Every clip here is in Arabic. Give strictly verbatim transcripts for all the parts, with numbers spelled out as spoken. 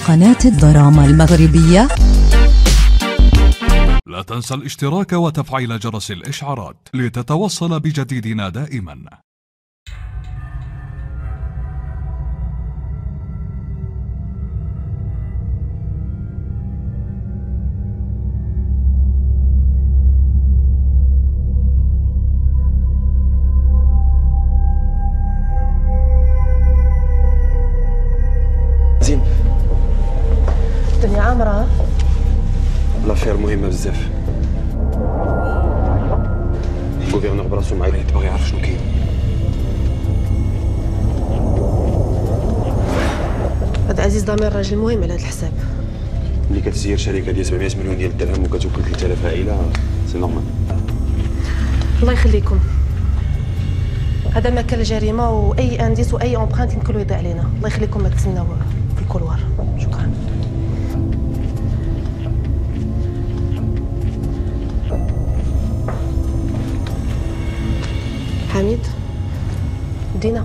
قناة الدراما المغربية. لا تنسى الاشتراك وتفعيل جرس الإشعارات لتتوصل بجديدنا دائما. زين الدنيا عامرة. لافير مهمة بزاف. الجوفيرنور براسو معايا باغي يعرف شنو كاين. هذا عزيز ضمير راجل مهم على هذا الحساب. ملي كتسير شركة ديال سبعمية مليون ديال الدرهم وكتوكل ثلاثة آلاف عائلة سي نورمال. الله يخليكم. هذا مكان الجريمة وأي أنديس وأي أمبرانت يمكن يضيع علينا. الله يخليكم ما تسناو في الكولوار. شكرا. حميد دينا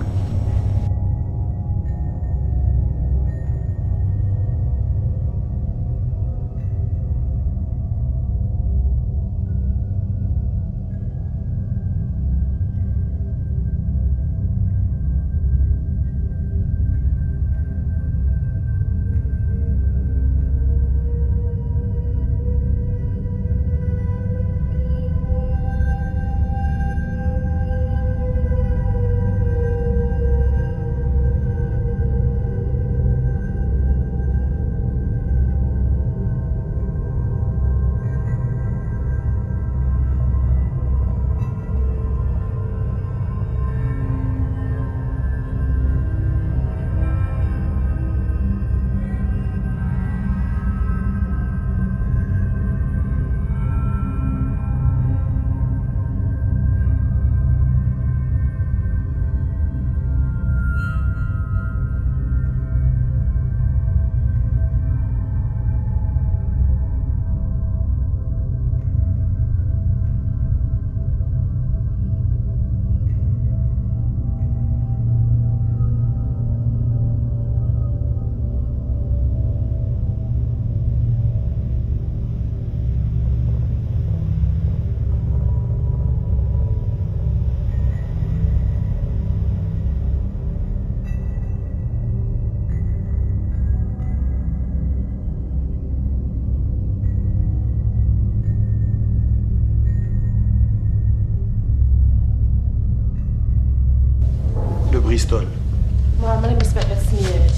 بريستول. ما عمري ما سمعت بهاد السمية هادي.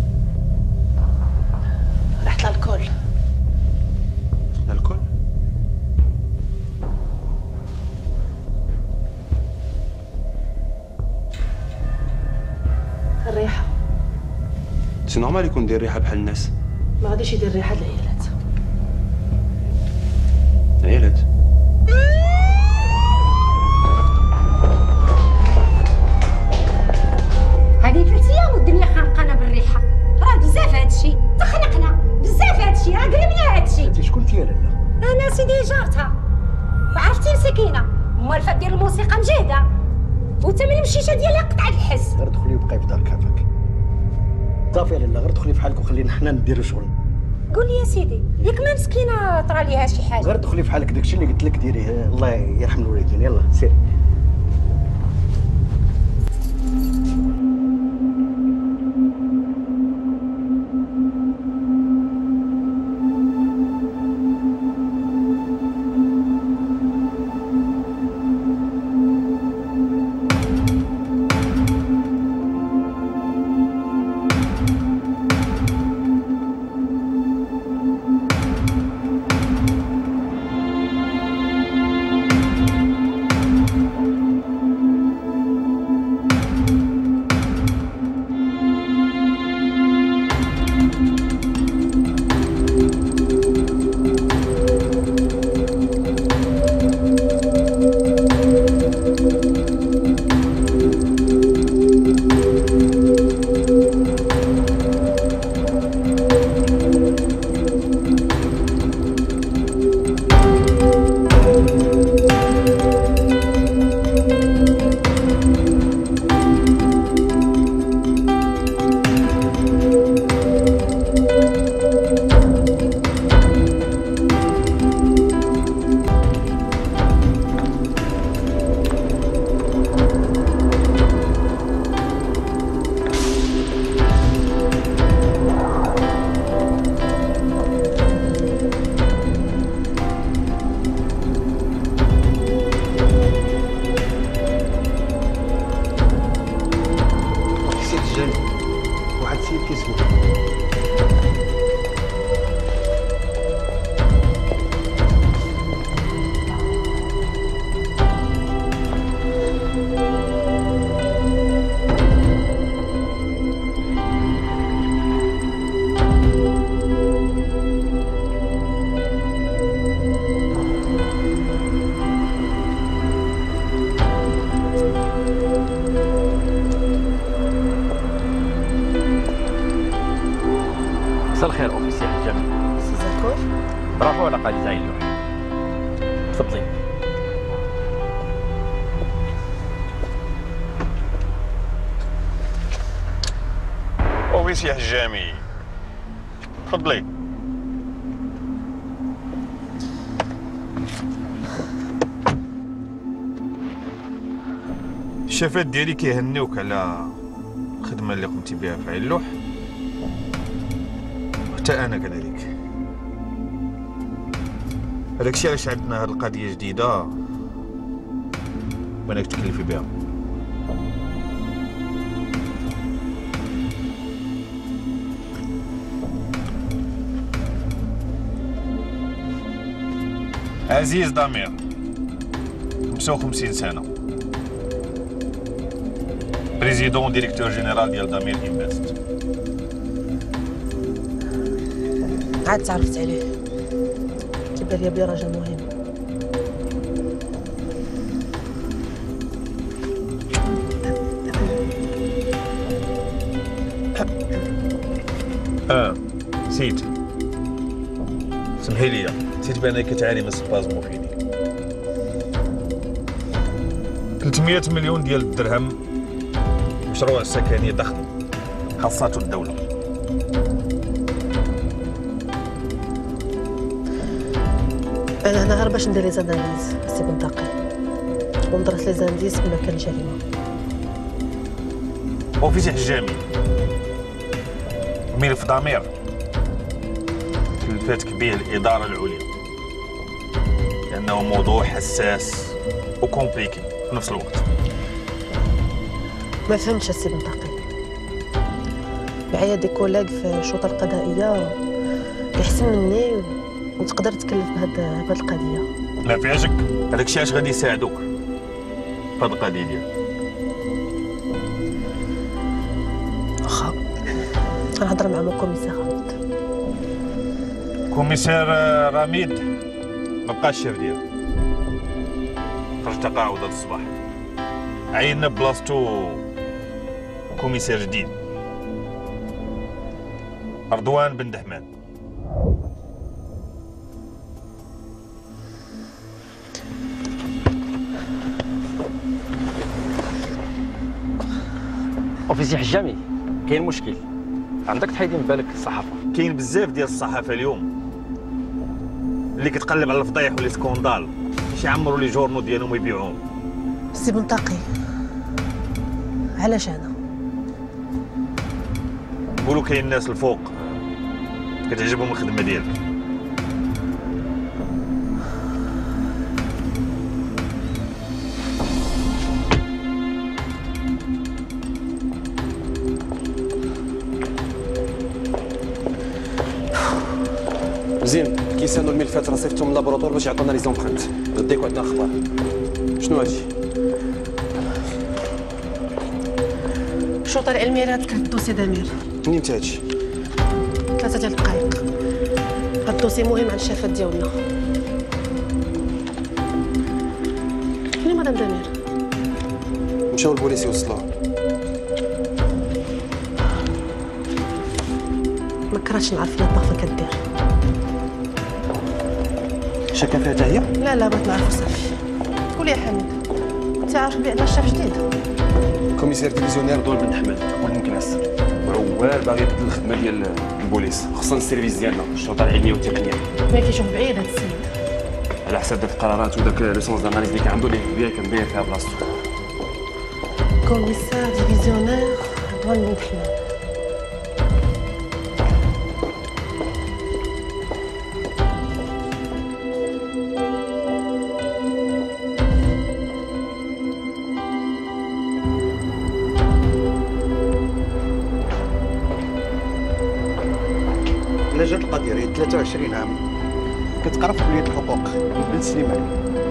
ريحة الكول. الكول؟ الريحة. سي نورمال يكون داير ريحة بحال الناس. ما غاديش يدير ريحة العيالات. عيالات؟ هذه ثلاث ايام والدنيا خانقانا بالريحه. راه بزاف هادشي تخنقنا بزاف هادشي. راه قلبنا هادشي. انت شكون انت يا لاله؟ انا سيدي جارتها وعرفتي مسكينه موالفه ديال الموسيقى مجهده وثمن مشيشه ديالها قطعه الحس. غير دخلي وبقاي في دارك عافاك. صافي يا لاله غير دخلي بحالك وخلينا حنا نديرو شغل. قول لي يا سيدي ياك ما مسكينه طرا ليها شي حاجه. غير دخلي بحالك داكشي اللي قلت لك ديريه. الله يرحم الوالدين. يلا سير. زي اللوح. تفضلي. اوفيسي حجامي، تفضلي. الشفات ديالي كيهنيوك على الخدمه اللي قمتي بها في عين اللوح، حتى انا كذلك. هذاكشي علاش عندنا هاد القضيه جديده وانك تكلفي بها. عزيز ضمير، خمسة وخمسين سنة، بريزيدون ديريكتور جينيرال ديال ضمير انفست. عاد تعرفت عليه، تيبان لي بلي راجل مهم. اه نسيت، سمحي لي، نسيت بانك كتعاني من سبازمو في يديك. ثلاثمية مليون ديال الدرهم، مشروع سكني ضخم خاصاته الدولة. انا هنا غير باش ندير لي زاناليز سي بنطاقي وندرس لي زانديس في مكان الجريمه. اوفيسي حجامي، ملف ضمير كلفتك به الإدارة العليا لأنه موضوع حساس وكومبليكي في نفس الوقت. ما فهمتش السي بنطاقي، معايا دي كولاغ في الشرطه القضائيه يحسن مني وتقدر تكلف بهاد بهاد القضيه. ما فيها شك، هذاك الشيء اش غادي يساعدوك في هاد القضيه ديالك. واخا غنهضر مع مو كوميسير رميد. كوميسير رميد ما بقاش الشاف ديالو، خرج تقاعد هاد الصباح، عينا بلاصتو كوميسير جديد رضوان بن دحمان. اوفيسي حجامي، كاين مشكل، عندك تحيدي من بالك الصحافه. كاين بزاف ديال الصحافه اليوم اللي كتقلب على الفضايح ولي سكوندال باش يعمروا لي جورنو ديالهم ويبيعوهم. سي بنطاقي علاش انا؟ نقولوا كاين ناس الفوق كتعجبهم الخدمه ديالك. زين، كيسانوا الملفات راه صيفطهم للابروطور باش يعطونا لي زومبرانت. غديكوا عندنا اخبار. شنو هادشي؟ الشرطه العلميه اللي غتكتب الدوسي دمير. منين انت هادشي؟ ثلاثه ديال الدقائق. هاد الدوسي مهم على الشافات ديالنا. فين مدام دمير؟ مشاو البوليس يوصلوها. ما كرهتش نعرف فين الطرفه كدير. شاكه فيها حتى هي؟ لا لا بغيت نعرف صافي. قول يا حميد، انت عارف بلي عندنا شاف جديد؟ كوميسير ديفيزيونير رضوان بن دحمان ولد مكناس، وعوال باغي يبدل الخدمه ديال البوليس، خصوصا السيرفيس ديالنا الشرطه العلميه والتقنيه. ما كيشوف بعيد هاد السيد. على حسب داك القرارات وداك ليسونس داناليز اللي كان عنده ليه بيا كان باين فيها بلاصتو. كوميسار ديفيزيونير رضوان بن دحمان. إلا جات القضية راه ثلاثة وعشرين عام كتقرا في كلية الحقوق بن سليمان.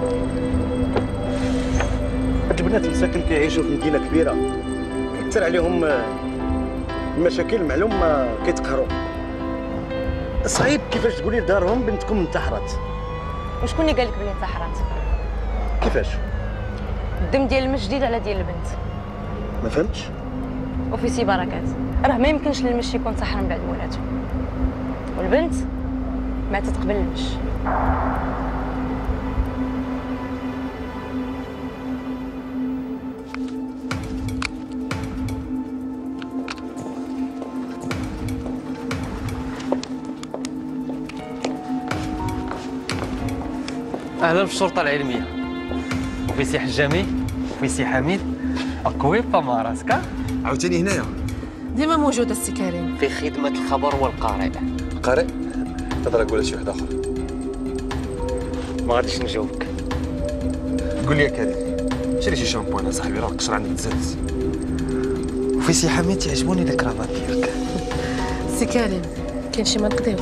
هاد البنات اللي ساكن كيعيشوا في مدينة كبيرة كيكثر عليهم المشاكل، معلوم ما كيتقهروا. صعيب كيفاش تقولي دارهم بنتكم انتحرت. وشكون اللي قال لك بلي انتحرت؟ كيفاش؟ الدم ديال المش جديد على ديال البنت. ما فهمتش. اوفيسي بركات، راه ما يمكنش للمش يكون انتحر من بعد مولاته، والبنت ماتت قبل المش. اهلا بالشرطه العلميه. وفي حجامي وفي حميد اكوي با راسك. عاوتاني هنايا ديما موجوده السي كريم في خدمه الخبر والقارئ. قارئ تقدر نقولها شي واحد اخر. ما غاديش نجاوبك. قول لي يا كريم شري شي شامبوان صاحبي راه القشره عندك تزاد. وفي سي حميد تعجبوني الكرافات ديالك. السي كريم كاين شي ما نقديو.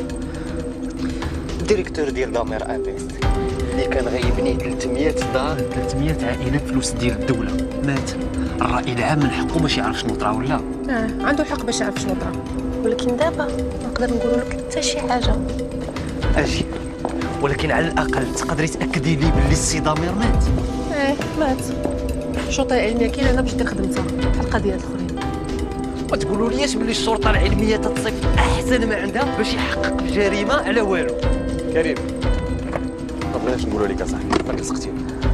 الديريكتور ديال دامير ابيست اللي كان غيبني ثلاثمية دار ثلاثمية عائله فلوس ديال الدوله مات. الراي العام من حقه باش يعرف شنو طرا ولا اه عنده الحق باش يعرف شنو طرا، ولكن دابا نقدر نقول لك حتى شي حاجه. اجي، ولكن على الاقل تقدري تاكدي لي باللي السي دامير مات. اه مات. الشرطه العلميه كاينه انا باش دير خدمتها بحال القضيات الاخرين. ما تقولوا ليش باللي الشرطه العلميه تتصف احسن ما عندها باش يحقق الجريمه على والو. كريم ما بغيناش نقولوا لك اصاحبي راك سقتي.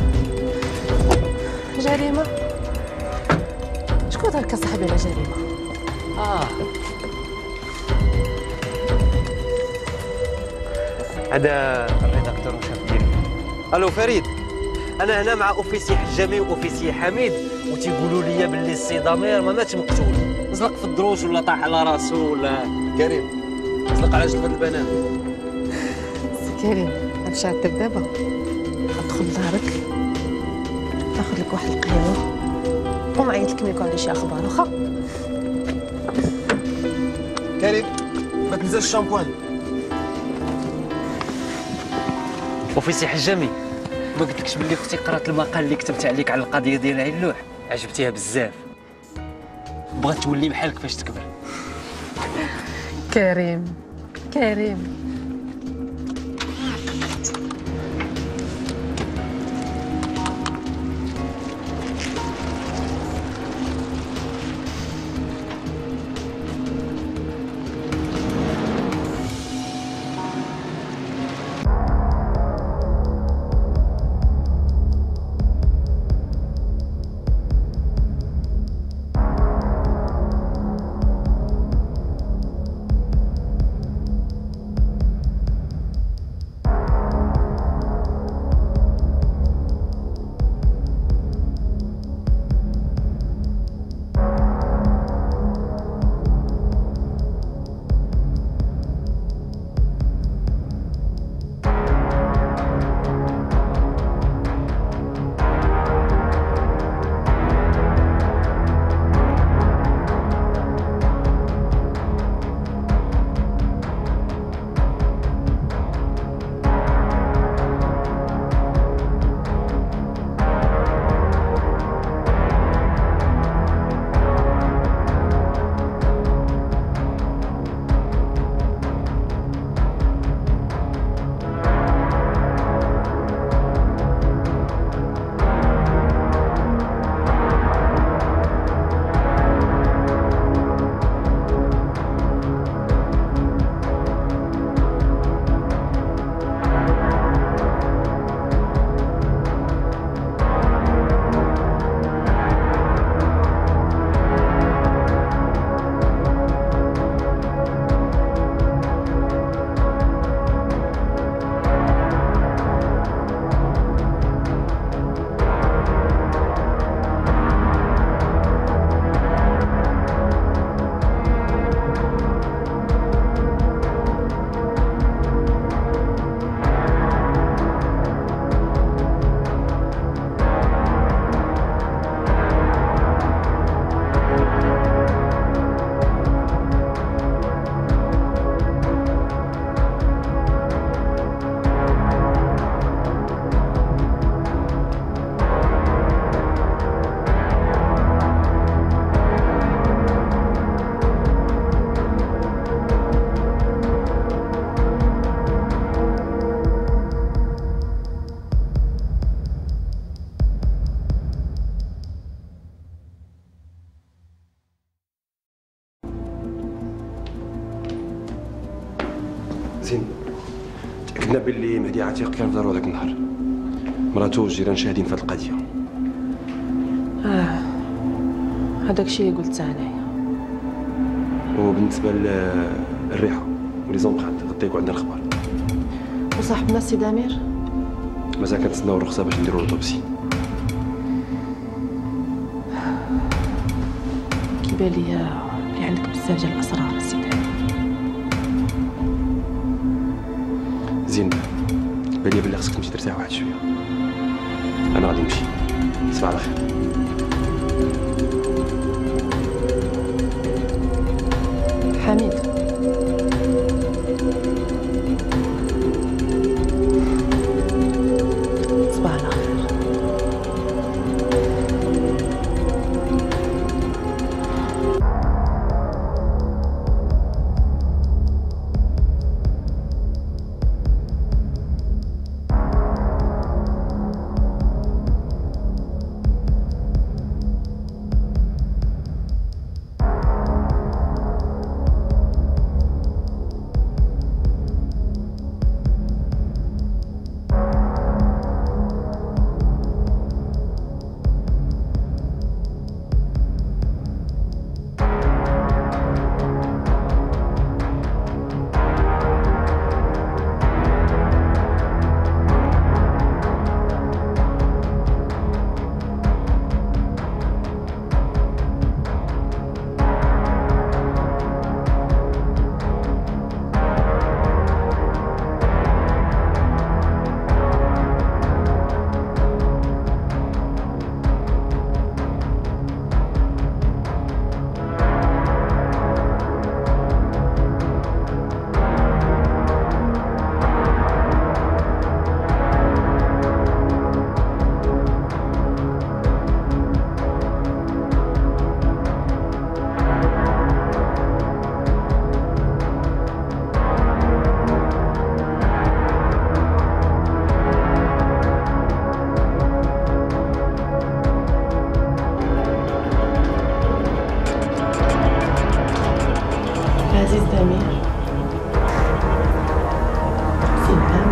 جريمه؟ شكون هضرك صاحبي على جريمه؟ اه هذا الريداكتور وشاف ديالي. الو فريد، انا هنا مع اوفيسي حجامي واوفيسي حميد وتيقولوا لي باللي السي ضمير ما ماتش مقتول، زلق في الدروج ولا طاح على راسو ولا. كريم زلق على جلفة البنان. سي كريم غنمشي عندك دابا، غندخل لدارك ناخذ لك واحد القهوه ومعيط لك ملي يكون عندي شي اخبار. واخا كريم ما تنساش الشامبوان. اوفيسي حجامي، ما قلتلكش باللي اختي قرات المقال اللي كتبت عليك على القضيه ديال علوح؟ عجبتيها بزاف، بغات تولي بحالك فاش تكبر. كريم كريم عرفنا باللي مهدي عتيق كان في دارو هذاك النهار. مراته والجيران شاهدين في هذه القضيه. اه هذاك الشيء اللي قلت انايا. وبالنسبه للريحه ولي زونبرانت غدا يكون عندنا الخبر. وصاحبنا السي دامير مازال كنتسناو الرخصه باش نديرو لوطوبسي. كيبان ليا بلي عندك بزاف ديال الاسرار السي دامير. زين بان لي بلي خصك تمشي ترتاح واحد شويه. انا غادي نمشي. تصبح على خير. حميد تصبح على خير. عزيز دامير سلام.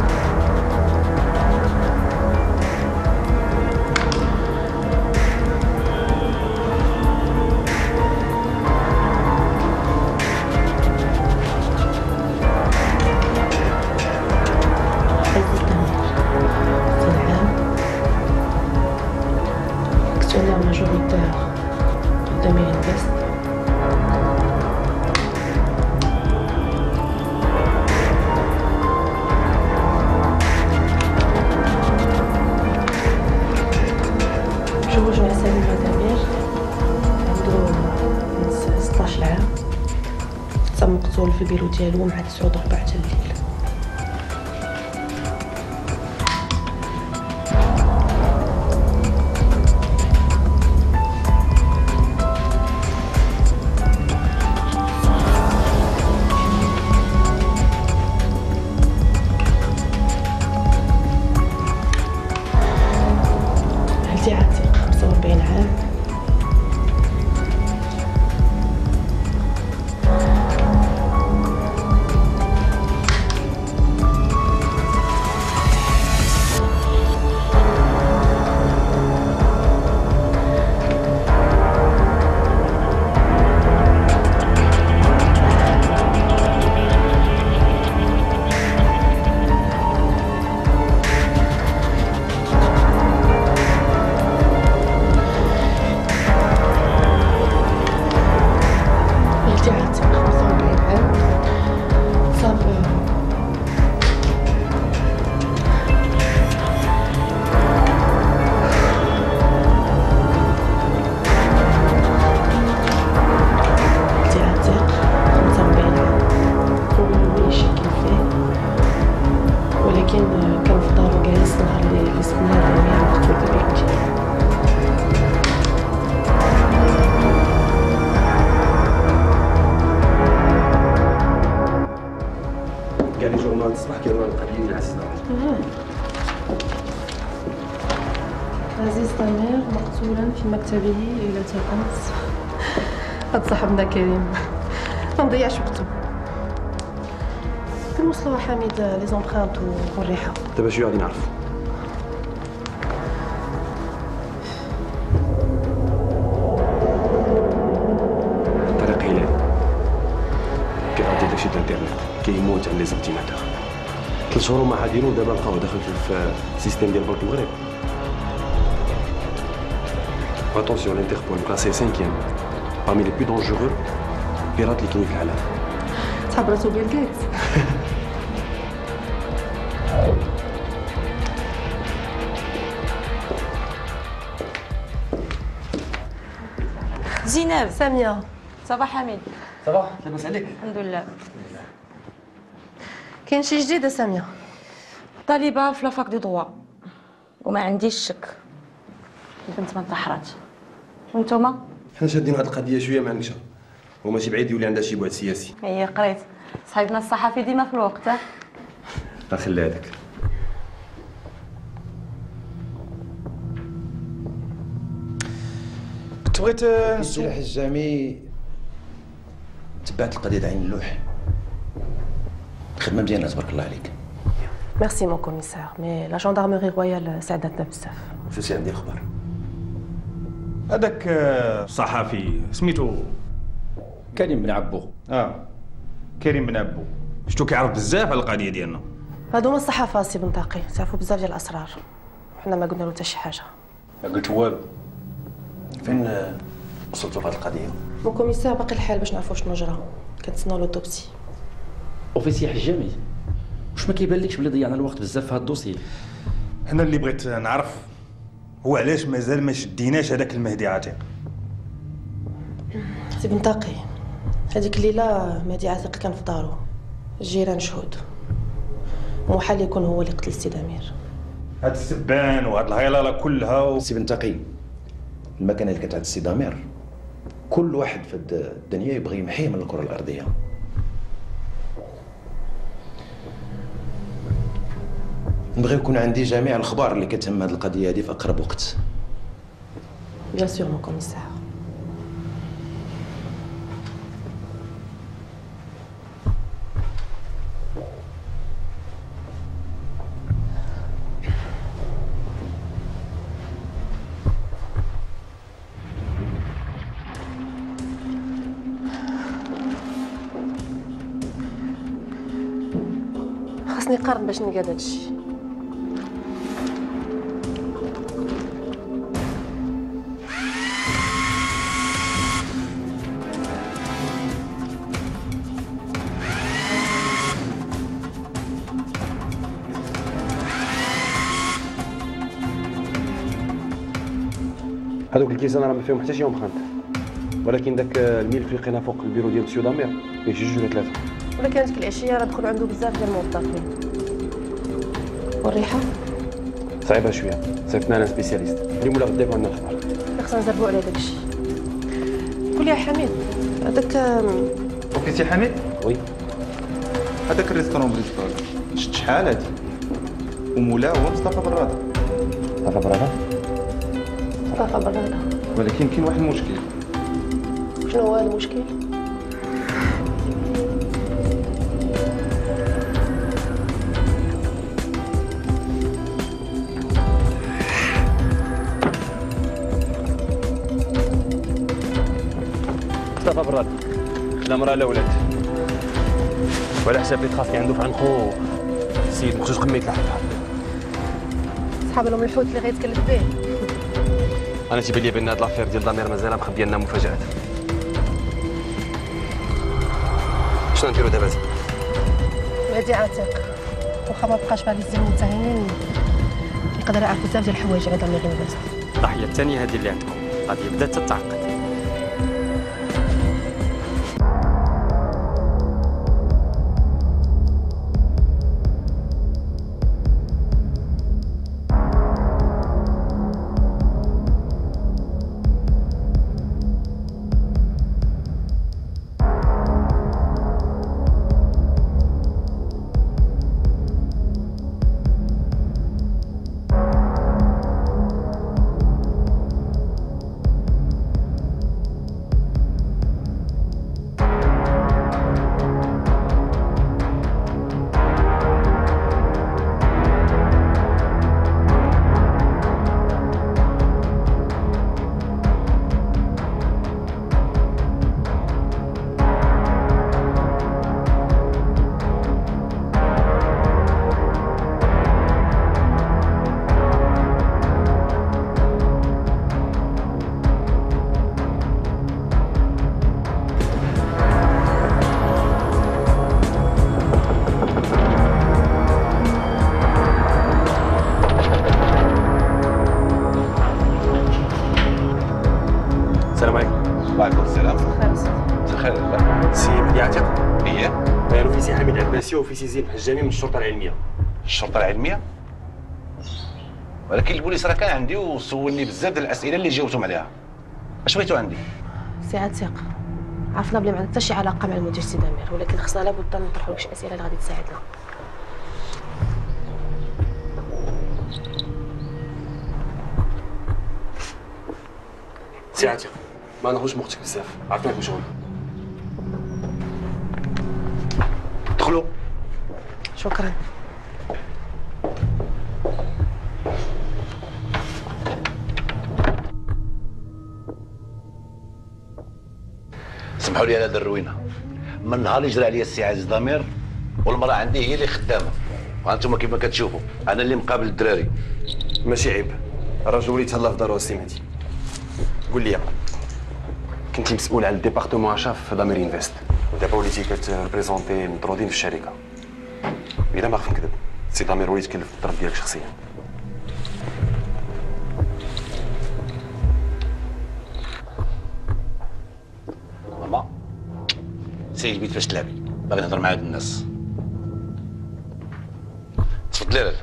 عزيز دامير سلام. actionnaire majoritaire de Damir Invest. تزوج مع سليم دامير عنده ستطاش عام. تم مقتول في البيرو ديالو مع تسعة وربع تاع الليل. عائلتي عتيق خمسة وأربعين عام. تصبح كيما القضيه ديال عزيز دامير. عزيز دامير مقتولا في مكتبه ليلة الأمس. هاد صاحبنا كريم ما نضيعش وقته. فين وصلوا حميد لي زومبرانت والريحه؟ دابا شويه غادي نعرفوا. طريق هلال كيعطي داكشي د الانترنت كيموت على لي زورديناتور. ثلاث شهور هما حاضرين ودابا لقاوه داخل في السيستيم ديال بنك المغرب. Attention, l'Interpol classé cinquième parmi les plus dangereux pirates اللي كاينين في العالم. تهبرتوا بيل جيتس. زينب. ساميه. صباح حميد. صباح لاباس عليك؟ الحمد لله. كاين شي جديد ساميه؟ طالبه في لافاك دو دروا وما عنديش شك البنت ما انتحرات. وانتوما؟ حنا شادين هاد القضيه شويه مع النكشه وماشي بعيد يولي عندها شي بعد سياسي. هي قريت صاحبنا الصحفي ديما في الوقت. ها خلي هذاك. كنت بغيت نسول الحجامي تبعت القضيه د عين اللوح. الخدمه مزيانه تبارك الله عليك. ميرسي مون كوميسار مي لا جوندارموري رويال ساعدتنا بزاف. شو عندي اخبار؟ هذاك صحفي سميتو كريم بن عبو. اه كريم بن عبو شتو كيعرف بزاف على القضيه ديالنا. هادو هما الصحافه سي بنطاقي تعرفوا بزاف ديال الاسرار حنا ما قلنا له حتى شي حاجه. ما قلت والو. فين وصلتوا لهاد القضيه؟ مون كوميسار باقي الحال باش نعرفوا شنو جرى كنتسناو لوتوبسي. اوفيسي حجامي واش ما كيبانلكش بلي ضيعنا الوقت بزاف في هاد الدوسي؟ انا اللي بغيت نعرف هو علاش مازال ما شديناش هذاك المهدي عتيق. سي بنطاقي هذيك الليله مهدي عتيق كان في دارو الجيران شهود محال يكون هو اللي قتل سي دمير. هاد السبان وهاد الهيلاله كلها و... سي بنطاقي المكانه اللي كانت عند السي دمير كل واحد في الدنيا يبغي يمحيه من الكره الارضيه. نبغي يكون عندي جميع الاخبار اللي كتهم هذه القضيه هذه في اقرب وقت. بيان سور مون كوميسار. خاصني قرن باش نلقى داكشي. هذوك الكيسان راه ما فيهم حتى شي امبرانت ولكن داك الملف اللي لقينا فوق البيرو ديال مسيو دامير فيه شي جوج ولا ثلاثه. ولكن ديك العشيه راه دخلوا عنده بزاف ديال الموظفين. والريحه صعيبه شويه صيفطنا انا سبيسياليست اليوم ولا غدا يكون عندنا الخبر. خصنا نزربوا على داكشي. قول لي حميد هذاك اوفيسي حميد؟ وي هذاك الريستورون بريستول شت شحال هادي ومولاه هو مصطفى براده. مصطفى براده؟ مصطفى براده ولكن كاين واحد المشكل. شنو هو هذا المشكل؟ مصطفى براد لا مراه لا ولاد وعلى حساب اللي تخاف عنده في عنقو السيد مخصوص قميت لحد صحاب لهم الحوت اللي غيتكلف به. انا تيبان لي بان هاد لافير ديال دامير مازال مخبيه لنا مفاجات. شنو نديرو دابا؟ مهدي عاتق واخا ما بقاش باغي يزيد المتهمين يقدر يعرف بزاف ديال الحوايج على دامير لونغاست. الضحيه الثانيه هذه اللي عندكم غادي بدات تتعقد. سي اوفيسي زين الحجامي من الشرطه العلميه. الشرطه العلميه؟ ولكن البوليس راه كان عندي وسولني بزاف ديال الاسئله اللي جاوبتهم عليها. اش بغيتو عندي؟ سي عتيق، عرفنا بلي ما عندك حتى شي علاقه مع المدير سي دامير، ولكن خصنا لابد نطرحوا لك شي اسئله اللي غادي تساعدنا. سي عتيق، ما ناخذش وقتك بزاف، عرفتك مشغول. دخلوا. شكرا. سمحوا لي على هذه الروينه. من نهار اللي جرى عليا السي عزيز ضمير والمراه عندي هي اللي خدامه، وانتم كيف ما كتشوفوا انا اللي مقابل الدراري. ماشي عيب، الراجل ولي تهلا في دارو السي مهدي. قول لي، كنتي مسؤول على الديبارتمون اشا في ضمير انفست، ودابا وليتي كتريبريزونتي المطرودين في الشركه. الا ما خفت نكذب، سي ضمير وليت تكلف بالضرب ديالك شخصيا. ماما سير البيت فاش تلعبي، باغي نهضر مع هاد الناس. تفضلي لاله.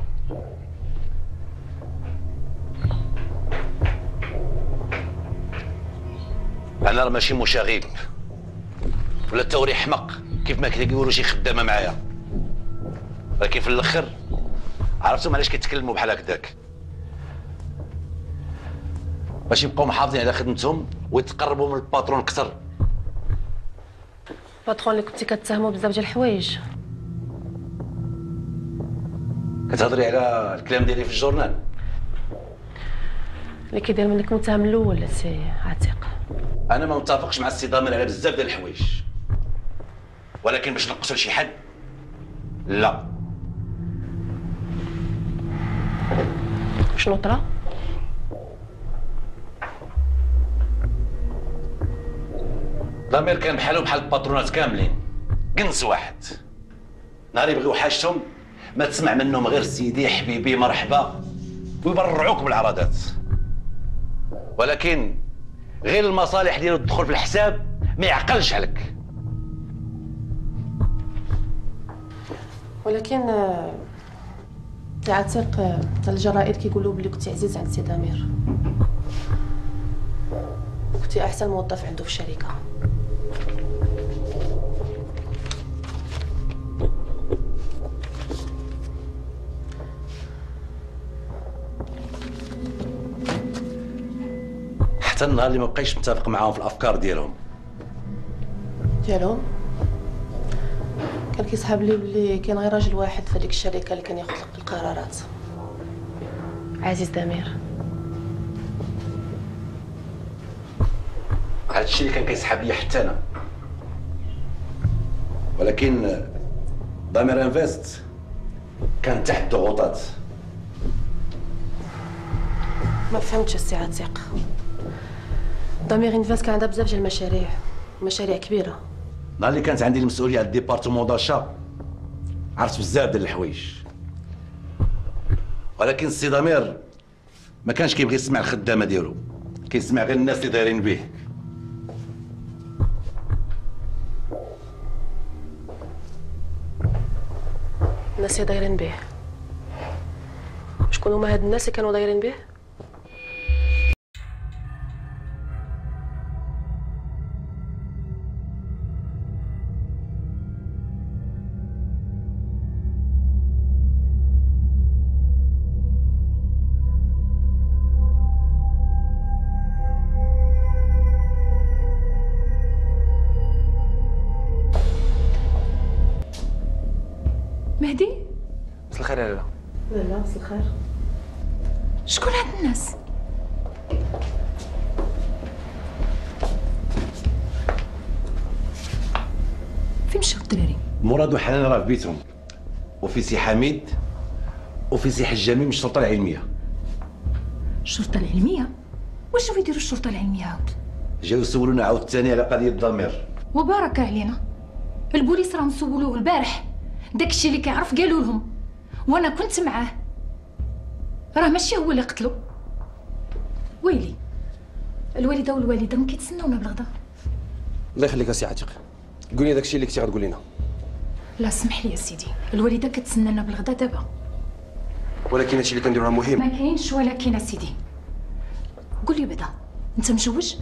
انا راه ماشي مشاغب ولا توري حمق كيف ما كيقولوا شي خدامه معايا، ولكن في الاخر عرفتم علاش كيتكلموا بحال هكذاك، باش يبقاو محافظين على خدمتهم ويتقربوا من الباترون اكثر. باترون اللي كنتي كتهمو بزاف ديال الحوايج. كتهضري على الكلام ديالي في الجورنال اللي كيدير منك متهم الاول سي عتيق. انا ما متفقش مع السي ضامن على بزاف ديال الحوايج، ولكن باش نقصوا لشي حد لا. شنو طرا؟ ضمير كان بحالو بحال الباترونات كاملين، قنص واحد. نهار يبغيو حاجتهم ما تسمع منهم غير سيدي حبيبي مرحبا ويبرعوك بالعراضات، ولكن غير المصالح ديالو تدخل في الحساب ما يعقلش عليك. ولكن سي عتيق الجرائد كيقولوا بلي كنتي عزيز عند سي ضمير، كنتي احسن موظف عنده في الشركه. حتى النهار اللي ما بقيتش متفق معاهم في الافكار ديالهم ديالهم كان كيسحب لي بلي كاين غير راجل واحد في هذيك الشركه اللي كان ياخذ القرارات، عزيز ضمير. هذا الشيء اللي كان كيسحب لي حتى انا، ولكن ضمير انفست كان تحت ضغوطات. ما فهمتش السي عتيق. ضمير انفست كان عندها بزاف ديال المشاريع، مشاريع كبيره. نهار اللي كانت عندي المسؤوليه على الديبارتمون داشا عرفت بزاف ديال الحوايج، ولكن السي ضمير ما كانش كيبغي يسمع الخدامه ديالو، كيسمع غير الناس اللي دايرين به. الناس اللي دايرين به، شكون هما هاد الناس اللي كانوا دايرين به؟ مهدي؟ مساء الخير يا لاله. لا مساء الخير. شكون هاد الناس؟ فين مشاو الدراري؟ مراد وحنان راه في بيتهم، وفي سي حميد وفي سي حجامي من الشرطه العلميه. الشرطه العلميه؟ واش بغاو يديروا الشرطه العلميه عاود؟ جاو يسولونا عاود ثاني على قضيه ضمير. وبارك علينا، البوليس راهم سولوه البارح، داكشي اللي كيعرف قالوا لهم، وانا كنت معاه. راه ماشي هو اللي قتلو. ويلي، الوالده والوالده ما كيتسناونا بالغدا. الله يخليك اسي عتيق، قولي داكشي اللي كنتي غتقول لنا. لا سمح لي يا سيدي، الوالده كتسنانا بالغدا دابا. ولكن هادشي اللي كنديرو راه مهم. ما كاينش ولكن سيدي. قول لي بعدا، انت مزوج؟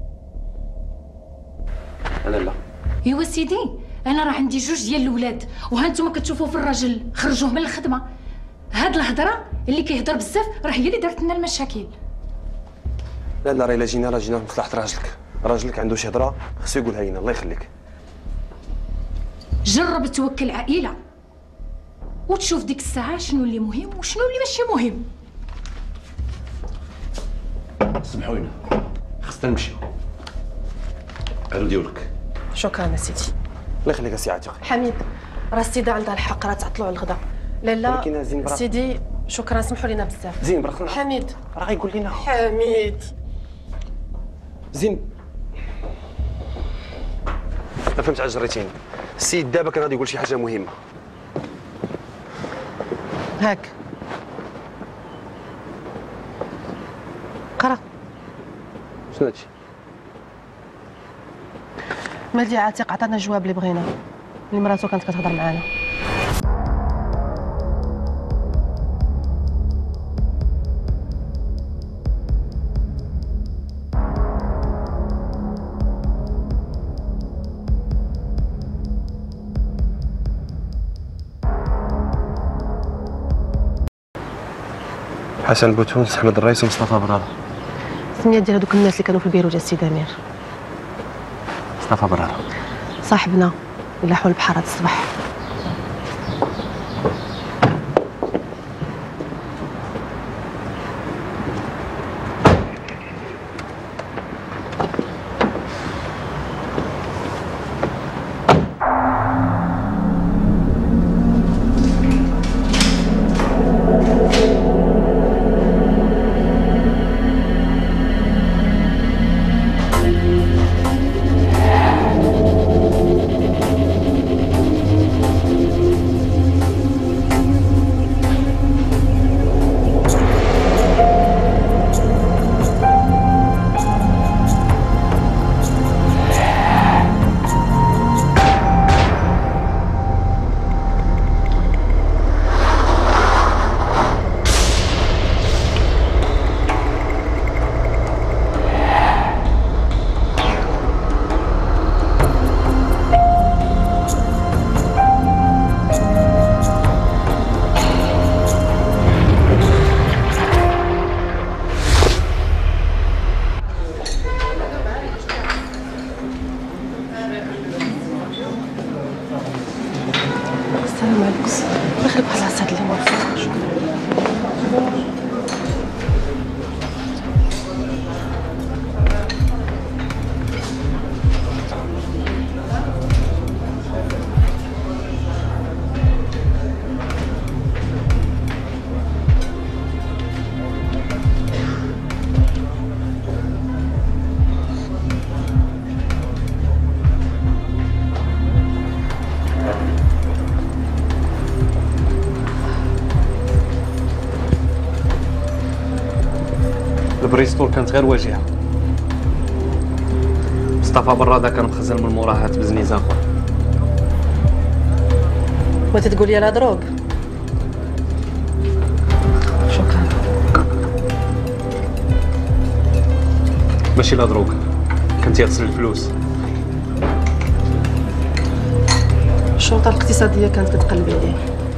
انا لا. ايوا سيدي، انا راه عندي جوج ديال الاولاد، وها نتوما كتشوفوا في الراجل خرجوه من الخدمه. هاد الهضره اللي كيهضر بزاف راه هي اللي دارت لنا المشاكل. لا لا، راه الا جينا راه جينا لمصلحه راجلك. راجلك عنده شي هضره خصو يقولها لينا، الله يخليك. جرب توكل عائله وتشوف ديك الساعه شنو اللي مهم وشنو اللي ماشي مهم. سمحوا لنا، خصنا نمشيو. قالوا ديالك. شكرا يا سيدي. الله يخليك يا سي عتيق. حميد، راه السيده عندها الحق، راه تعطلوا على الغدا. لا لا سيدي شكرا، سمحوا لنا بزاف. زين برا حميد راه غيقول لنا. حميد زين ما فهمت على جريتيني. السيد دابا كان غادي يقول شي حاجه مهمه. هاك قرا. شنو هادشي؟ مالدي عتيق عطانا الجواب اللي بغينا، اللي مراتو كانت كتهضر معانا. حسن بوتونس، احمد الرئيس، ومصطفى برادة. سميات ديال هذوك الناس اللي كانوا في البيرو ديال السي امير. مصطفى برادة صاحبنا اللي حول البحر هاد الصباح. السلام عليكم. الله يخليك واحد العصا اللي موافق. البريستول كانت غير واجهه. مصطفى براده كان مخزن من موراها بزنيز اخر. بغيتي تقول لي لا دروغ؟ شكرا. ماشي لا دروغ، كان تيغسل الفلوس. الشرطه الاقتصاديه كانت كتقلب عليه،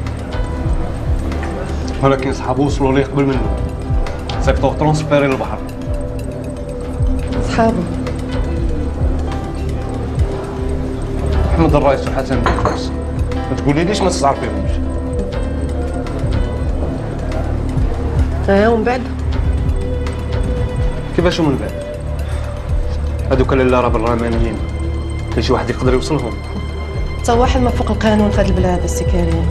ولكن صحابو وصلوا ليه قبل منه. سيبطوه ترونسفيري للبحر. صحابو احمد الرئيس وحسن بوتونس، ما تقولي ليش ما تستعرفيهمش. اه ومن بعد كيفاش ومن بعد؟ هذوك لاله راه بالرمانيين، كاين شي واحد يقدر يوصلهم؟ تا واحد ما فوق القانون في هاد البلاد السي كريم.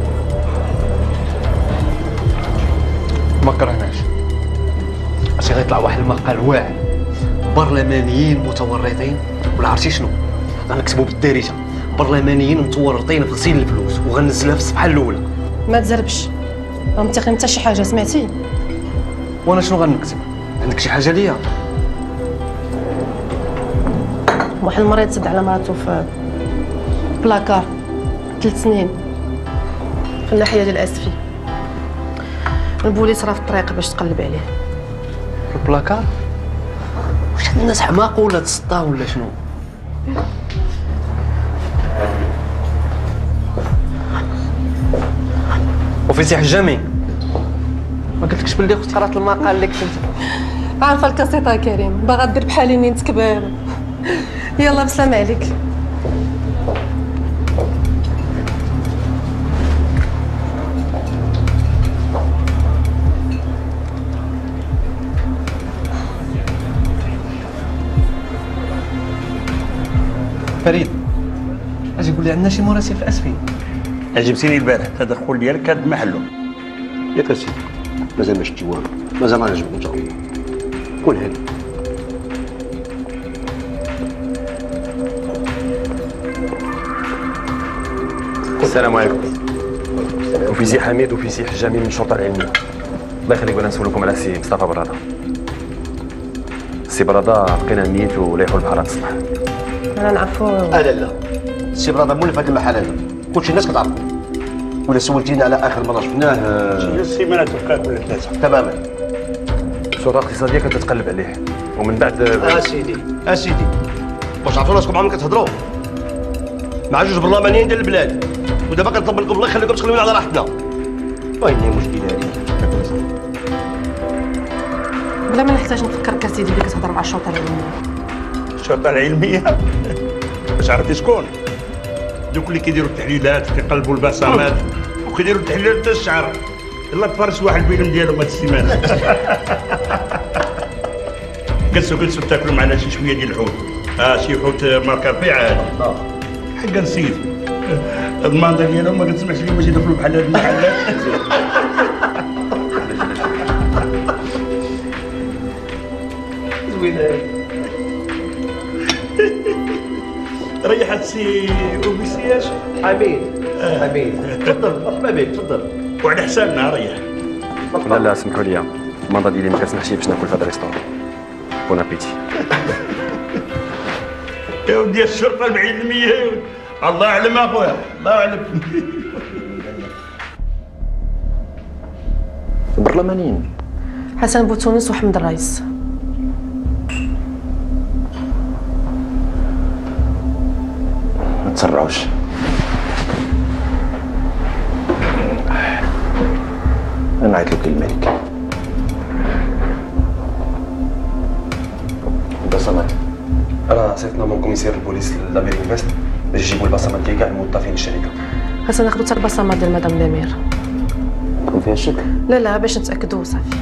ما كرهناش، اش غيطلع واحد المقال واعر، برلمانيين متورطين، ولا عرفتي شنو؟ غنكتبوا بالدارجه، برلمانيين متورطين في غسيل الفلوس، وغنزلها في الصفحه الاولى. ما تزربش، راه متاخم حتى شي حاجه، سمعتي؟ وانا شنو غنكتب؟ عندك شي حاجه ليا؟ واحد المريض تسد على مراتو في بلاكار، ثلاث سنين في الناحيه ديال اسفي. البوليس راه في الطريق باش تقلب عليه. البلاكار؟ واش هاد الناس حماق ولا تسطا ولا شنو؟ اوفيسي حجامي، ما قلتلكش بلي اختي قرات المقال اللي كتبت؟ عارفه الكاسيطه كريم، باغا دير بحالي نين تكبر. يلا بسلام عليك. فريد، اجي قول لي عندنا شي مراسل في اسفي. عجبتيني البارح التدخل ديالك هاد محلو. ياك اسيدي مازال ما شفتي والو، مازال ما عجبني انت. شكون هادي؟ السلام عليكم. اوفيسي حميد اوفيسي حجامي من الشرطه العلميه. الله يخليك بغينا نسولكم على سي مصطفى براده. سي براده لقينا نيتو ولا يحول البحر تصلح. انا نعرفو. لا لا السي براده مولف هذا المحل هذا، كلشي الناس كتعرفو. ولا سولتينا على اخر مره شفناه شي سيمانات وكاك ولا ثلاثه. تماما. الشرطه الاقتصاديه كانت تتقلب عليه ومن بعد اسيدي اسيدي واش عرفتوا راسكم عمركم كتهضروا مع جوج برلمانيين ديال البلاد، ودابا كنطلب لكم الله يخليكم تخليونا على راحتنا. وين هي المشكله هذه؟ بلا ما نحتاج نفكرك اسيدي اللي كتهضر مع الشرطه العلميه. الشرطه العلميه؟ واش عرفتي شكون؟ دوك اللي كيديروا التحليلات وكيقلبوا البصمات وكيديروا التحليلات حتى الشعر. يلا تفرس واحد الفيلم ديالهم هاد السيمانه. جلسوا جلسوا تاكلوا معنا شي شويه ديال الحوت. اه شي حوت ماركه ربيعه هادي. حقا نسيت. الماندا ديالهم ما كتسمعش ليهم باش يدخلوا بحال هاد المحلات. زوينه. ريحت سي اوفيسياش حميد حميد تفضل مرحبا بك تفضل. وعلى حسابنا ريح. لا لا سمحوا لي، الماندا ديالي ما كتسمحش باش ناكل في هذا الريستورون. بون ابيتي. يا ودي الشرطه العلميه يا ودي. الله اعلم اخويا الله اعلم. البرلمانيين حسن بوتونس وحمد الرئيس. ما تسرعوش. انا نعيط لك الملك. البصمات راه صيفطنا من كوميسير البوليس لامير انفست باش يجيبوا البصمات ديال كاع الموظفين الشركه. خاصنا ناخذوا حتى البصمات ديال مدام لامير. يكون فيها شك؟ لا لا باش نتاكدوا صافي.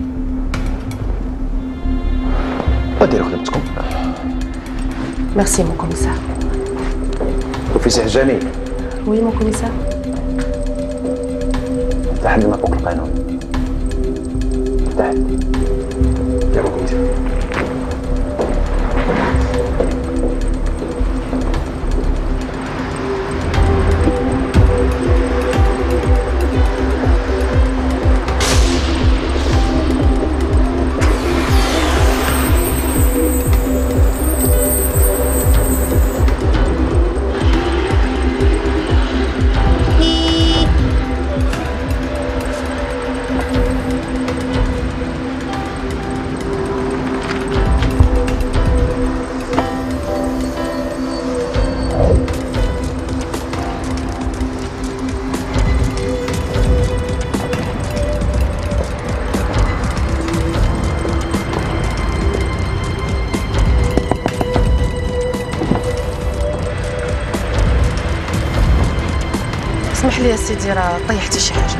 وديروا خدمتكم. ميرسي مون كوميسار. اوفيسي حجاني. وي مون كوميسار. تحدي ما فوق القانون. تحدي. يا مون كوميسار. اسمح لي يا سيدي راه طيحتي شي حاجه.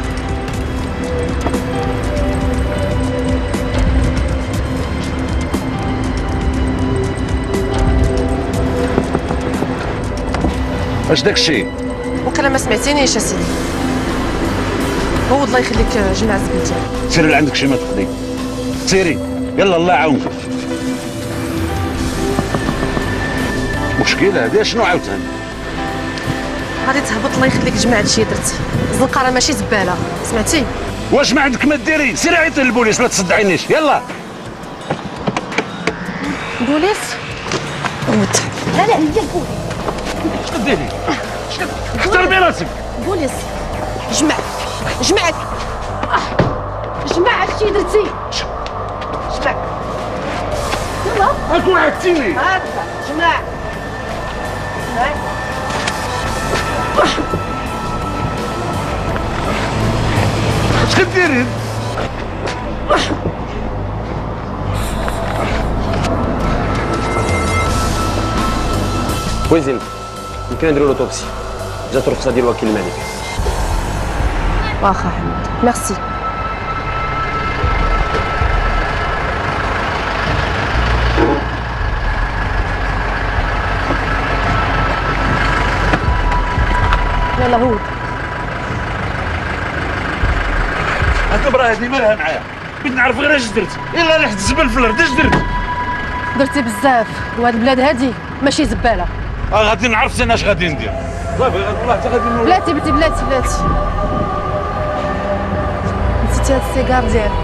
اش داك الشيء؟ وكلا ما سمعتينيش اسيدي. هو الله يخليك جمع الزبيديه. سيري اللي عندك شي ما تقضي. سيري يلا الله يعاونك. مشكلة هذه شنو عاوتاني؟ غادي تهبط الله يخليك جمع هادشي درت. الزنقه راه ماشي زباله سمعتي؟ واش ما عندك ما ديري؟ سيري عيطي للبوليس ما تصدعينيش يلا. بوليس؟ لا لا هي البوليس. شنو ديري؟ احترمي راسك. بوليس جمع جمع جمع اش درتي؟ جمع يلا هاك وعدتيني. هكذا جمع اش كديري؟ وين زينب؟ يمكن نديرو لوطوبسي. جات الرخصه ديال وكيل الملك. واخا حمد ميرسي. يلا هود. هاد المراه هادي مالها معايا؟ بغيت نعرف غير اش درت، الا رحت زبل في الارض اش درت؟ درتي بزاف وهاد البلاد هادي ماشي زباله. اه غادي نعرف انا اش غادي ندير. صافي والله حتى غادي نولي. بلاتي بلاتي بلاتي بلاتي نسيتي هاد السيجار ديالك.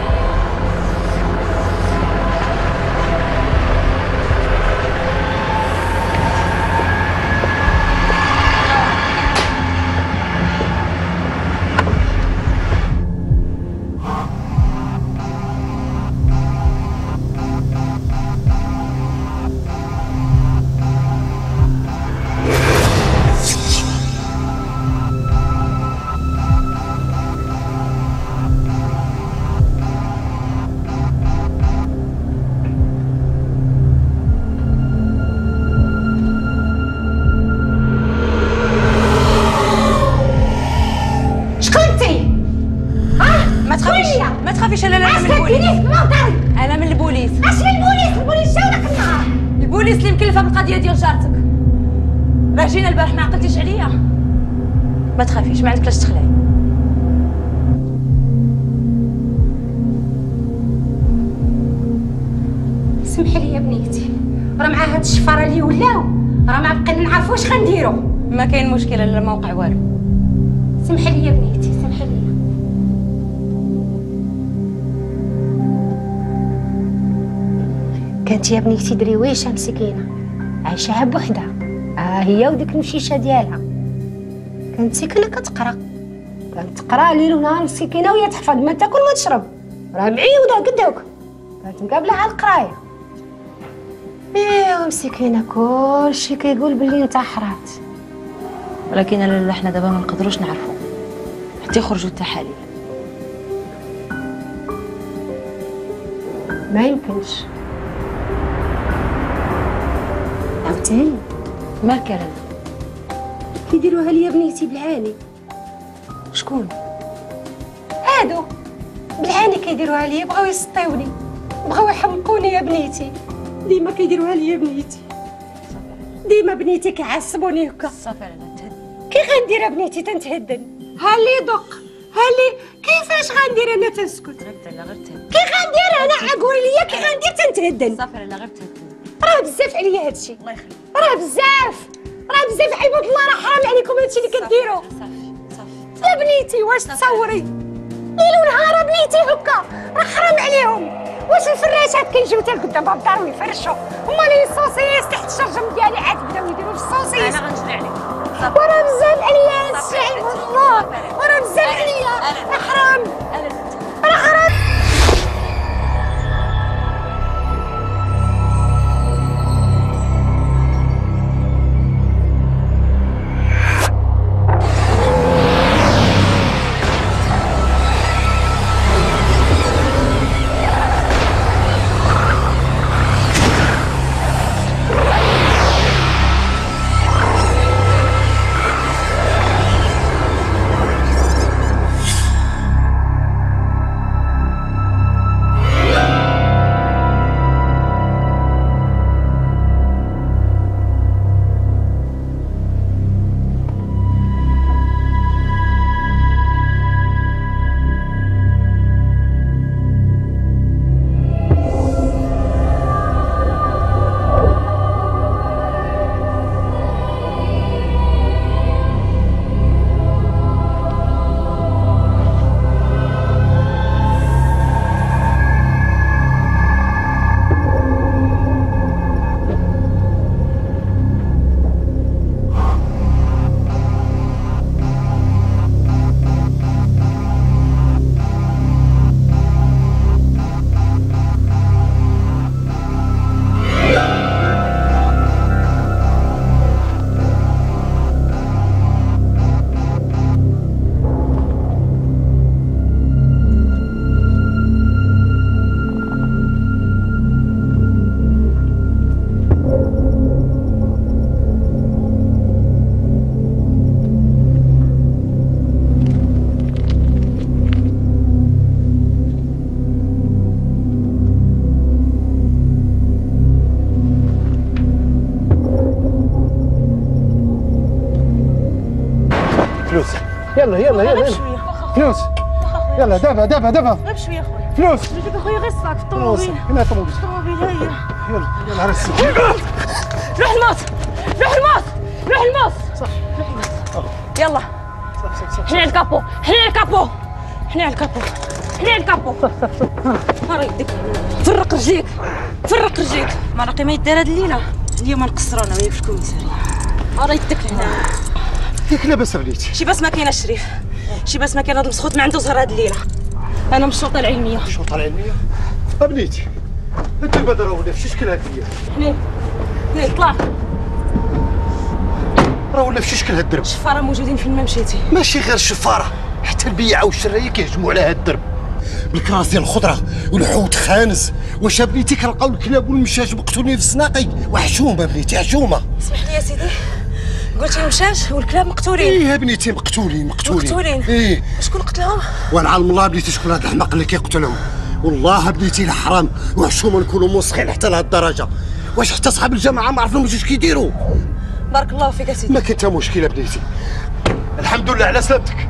راه جينا البارح ما عقلتيش عليا. ما تخافيش ما عندك لاش تخلعي. سمحي لي يا بنيتي، راه مع هاد الشفاره اللي ولاو راه ما بقينا نعرفوا واش غنديروا. ما كاين مشكله لا ما وقع والو. سمحي لي يا بنيتي سمحي لي. كانت يا بنيتي درويشه مسكينه عايشاها بوحدها، ها هي وديك المشيشه ديالها. كانت ساكنه كتقرا، كانت تقرا ليل ونهار مسكينه وهي تحفظ ما تاكل ما تشرب، راه معيوده قدوك، كانت مقابله على القرايه. ايوا مسكينه كلشي كيقول بلي انتحرات، ولكن لالا حنا دابا ما نقدروش نعرفوا حتى يخرجوا التحاليل. ما يمكنش. عاوتاني مالك لالا؟ كيديروها ليا بنيتي بالعاني. شكون؟ هادو بالعاني كيديروها ليا، بغاو يسطيوني، بغاو يحمقوني يا بنيتي، ديما كيديروها ليا بنيتي، ديما بنيتي كيعصبوني هكا. صافي لالا تهدي. كي غندير بنيتي تنتهدن؟ ها اللي يدق، ها اللي كيفاش غندير انا تنسكت؟ غير لالا غير تهدي. كي غندير انا عقولي ليا كي غندير تنتهدن؟ صافي لالا غير تهدي. راه بزاف عليا هادشي، الله يخليك. راه بزاف، راه بزاف عباد الله، راه حرام عليكم هادشي اللي كديروا. صافي صافي يا بنيتي واش تصوري ليل ونهار بنيتي هكا، راه حرام عليهم. واش الفراشات كيجيو حتى لقدام باب الدار ويفرشوا، هما لي الصوصيس تحت الشرجم ديالي عاد بداو يديروا في الصوصيس. انا غنجري عليك. وراه بزاف عليا هادشي عباد الله، وراه بزاف عليا، راه حرام راه حرام. فلوس يلا دابا دابا دابا غير بشويه خويا فلوس جيب اخويا غير الصاك في الطوموبيل هنا الطوموبيل الطوموبيل ها هي يلا يلا على السير روح الموت روح الموت روح الموت صح يلا حنا على الكابو حنا على الكابو حنا على الكابو حنا على الكابو ها يديك فرق رجليك فرق رجليك ما راقي ما يدار هاد الليله اليوم نقصروا انا وياك في الكوميساريه ها يديك هنا ياك لاباس بنيتي شي باس ما كاينه شريف شي باس ما كاين هاد المسخوط ما عنده زهر هاد الليله انا من الشرطه العلميه الشرطه العلميه بنيتي انت بدر ولا في شكل هاد الليله هنا هنا طلع راه ولا في شكل هاد الدرب الشفاره موجودين فين ما مشيتي ماشي غير الشفاره حتى البياعه والشرايه كيهجموا على هاد الدرب بالكراس ديال الخضره والحوت خانز واش بنيتي كنلقاو الكلاب والمشاش مقتولين في الزناقي وحشومه بنيتي حشومه اسمح لي يا سيدي قلتي المشاش والكلاب مقتولين ايه بنيتي مقتولين مقتولين مقتولين ايه شكون قتلهم ولعن الله بنيتي شكون هذا الحماق اللي كيقتلهم والله بنيتي الحرام وحشومه نكونوا موسخين حتى لهاد الدرجه واش حتى صحاب الجماعه ما عرفناهمش اش كيديروا بارك الله فيك يا سيدي ما كاين حتى مشكله بنيتي الحمد لله على سلامتك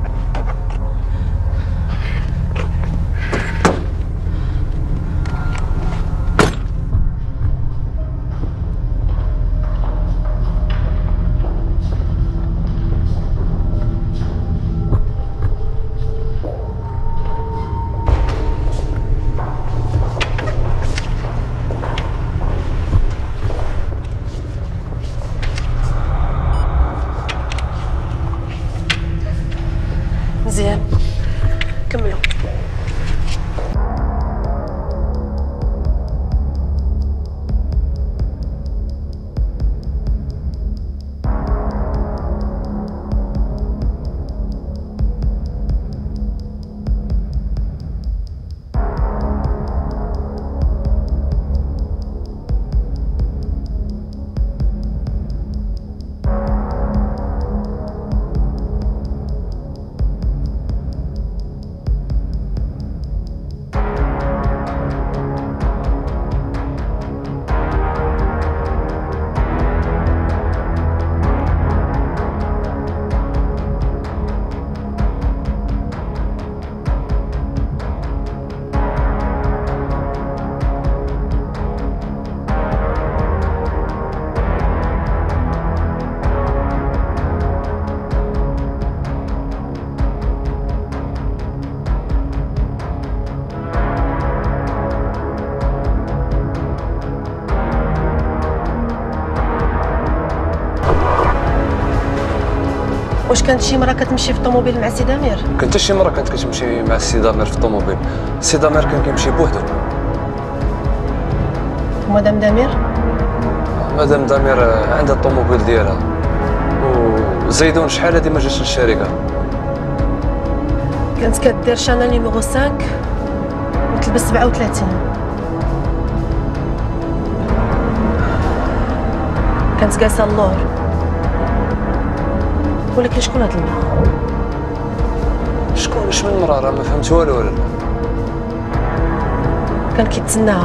مزيان كملوا واش كانت شي مرة كتمشي في الطوموبيل مع سي دامير؟ كنت شي مرة كانت كتمشي مع السي دامير في الطوموبيل، السي دامير كان كيمشي بوحدو. ومدام دامير؟ مدام دامير عندها الطوموبيل ديالها، وزيدون شحال هادي ما جاش للشركة. كانت كدير شانيل نيميرو خمسة وتلبس سبعة وثلاثين. كانت جالسة اللور. ولكن شكون هاد المرأة؟ شكون اش من مرة؟ راه ما فهمت والو ولا لا؟ كان كيتسناها.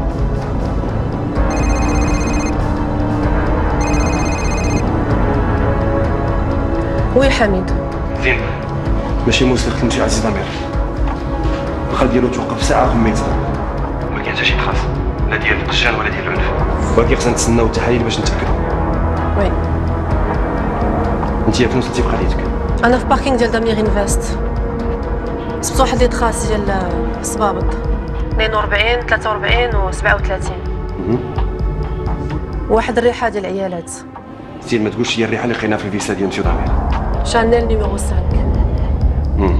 وي حميد. زين ماشي موسلك تمشي على سي دامير. الخال ديالو توقف ساعة في الميتر. ما كاين حتى شي تخاف لا ديال القشان ولا ديال العنف. ولكن خصنا نتسناو التحاليل باش نتأكدوا. وي. انت فين وصلتي بقضيتك؟ انا في باركينغ ديال دامير انفست. صبت واحد لي تخاص ديال الصبابط اثنين وأربعين ثلاثة وأربعين و سبعة وثلاثين. واحد الريحه ديال العيالات. زين ما تقولش هي الريحه اللي لقيناها في الفيسا ديال مسيو دامير. شانيل نيميرو خمسة. امم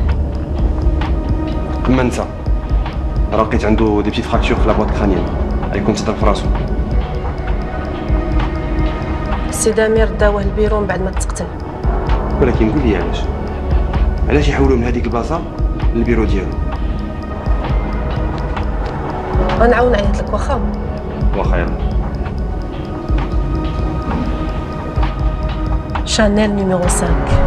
اما انت راه لقيت عنده دي بيتي فراكتور في لابواط الكرانيين غيكون تضرب في راسو. سي دامير داوه البيرو من بعد ما تقتل. ولكن قول لي علاش علاش يحولوا من هذيك البلاصه للبيرو ديالو؟ غنعاون نعيط لك واخا؟ واخا يلا. شانيل نيميرو خمسة.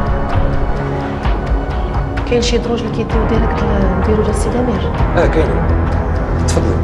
كاين شي دروج اللي كيديو ديريكت للبيرو ديال سي دامير؟ اه كاينين. تفضل.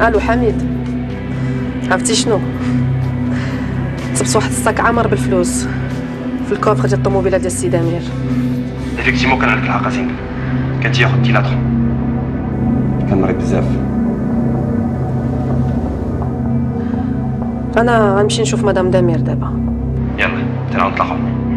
الو حميد، عرفتي شنو؟ تبت واحد الصاك عامر بالفلوس في الكوفر ديال الطوموبيله ديال السي دمير. ايفيكتيمون كان عندك الحق سيدي، كان تياخد كيلاتر، كان مريض بزاف. انا غنمشي نشوف مدام دمير دابا. يلا تنعاود نتلاقاو.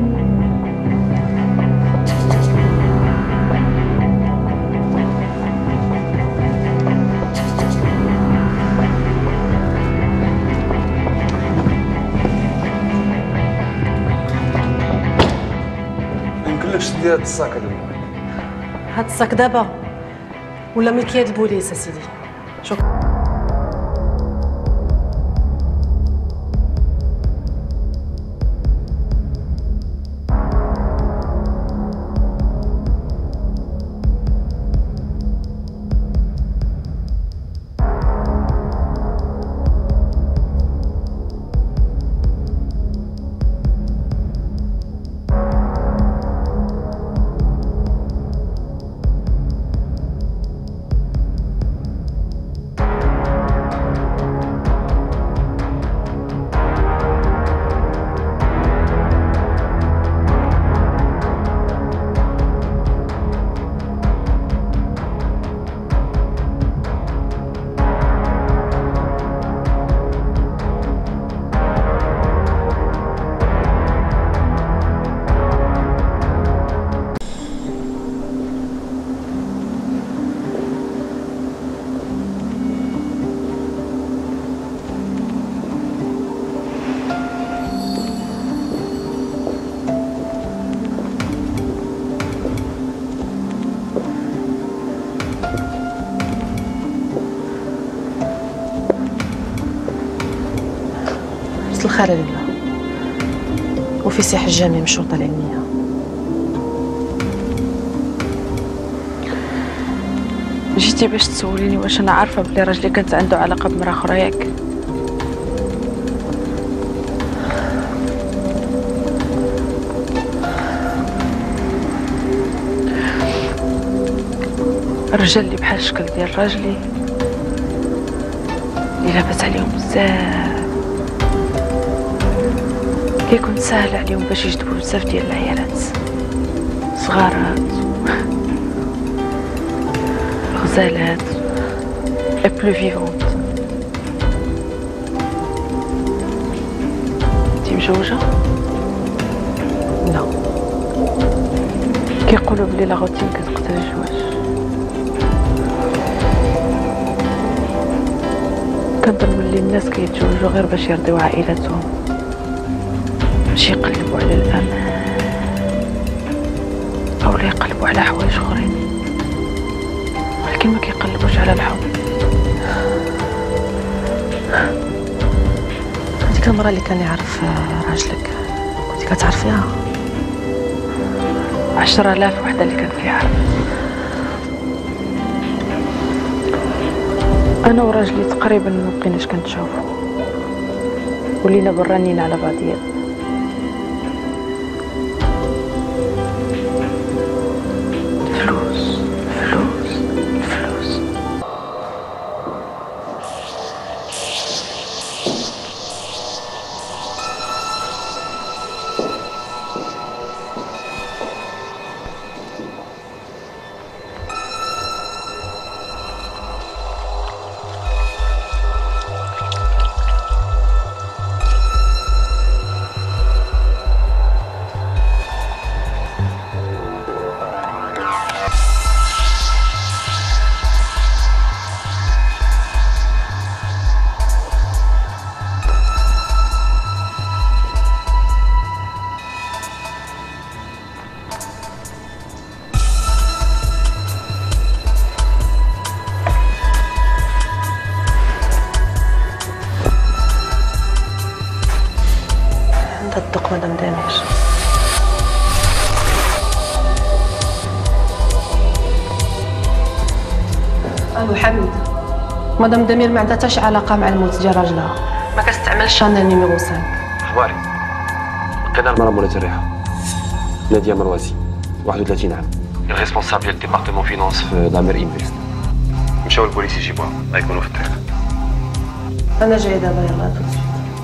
يمكنلكش تدير هاد الصاك هذا. هاد الصاك دابا ولا ملكية البوليس اسيدي. شكرا. الخالة لله وفي سيح الجامع من الشرطة العلمية. جيتي باش تسوليني واش انا عارفه بلي راجلي كانت عنده علاقه بمرا اخرى ياك؟ الرجال اللي بحال الشكل ديال راجلي اللي لاباس عليهم بزاف كيكون ساهل عليهم باش يجذبوا بزاف ديال العيالات صغارات غزالات اي بلو فيفونت. انتي مزوجة؟ لا. كيقولوا بلي لا روتين كتقتل الزواج. كنظن بلي الناس كيتزوجوا غير باش يرضيو عائلاتهم، باش يقلبوا على الامان او لا يقلبوا على حوايج اخرين، ولكن ما كيقلبوش على الحب. هذيك المرة اللي كان يعرف راجلك كنتي كتعرفيها؟ عشرة آلاف وحدة اللي كان كيعرف. انا وراجلي تقريبا ما بقيناش كنتشوفوا، ولينا برانين على بعضياتنا. فلوس فلوس فلوس. تصدق مدام دمير. الو حميد، مدام دمير ما عندها حتى شي علاقه مع الموت ديال راجلها، ما كتستعملش شانيل نيميرو خمسة. اخباري؟ لقينا المرأة مولاة الريحة نادية مروازي، واحد وثلاثين عام، الريسبونسابل ديال ديبارتمون فينونس في دامير انفيست. مشاو البوليس يجيبوها، غيكونوا في الطريق. انا جاي دابا، يلا توت.